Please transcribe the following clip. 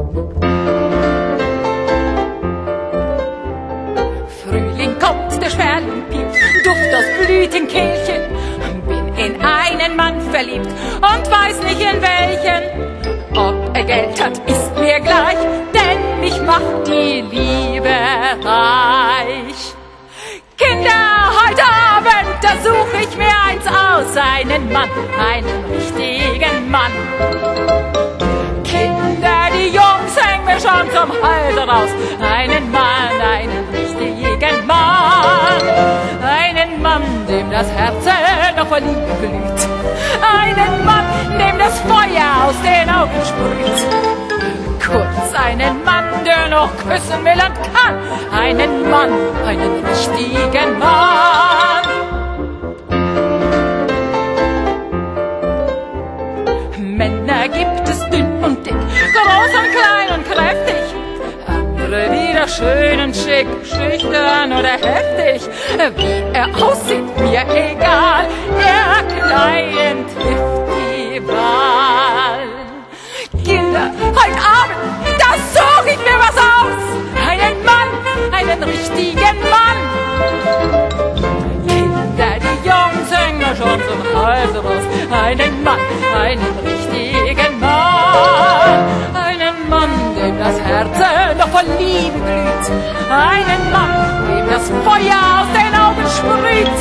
Frühling kommt, der Sperling piept, Duft aus Blütenkehlchen. Bin in einen Mann verliebt und weiß nicht in welchen. Ob er Geld hat, ist mir gleich, denn mich macht die Liebe reich. Kinder, heute Abend, da such ich mir eins aus, einen Mann, einen richtigen Mann. Kinder, die Jungs hängen mir schon zum Halse raus, einen Mann, einen richtigen Mann. Einen Mann, dem das Herz noch vor Liebe glüht, einen Mann, dem das Feuer aus den Augen sprüht. Kurz einen Mann, der noch küssen will und kann, einen Mann, einen richtigen Mann. Männer gibt es dünn und dick, groß und klein und kräftig, andere wieder schön und schick, schüchtern oder heftig. Wie er aussieht, mir egal, der Kleinen trifft die Wahl. Kinder, heute Abend, da such ich mir was aus, einen Mann, einen richtigen Mann. Kinder, die Jungs hängen mir schon zum Halse raus, einen Mann, einen richtigen Mann. Einen Mann, dem das Herz noch vor Liebe glüht, einen Mann, dem das Feuer aus den Augen sprüht.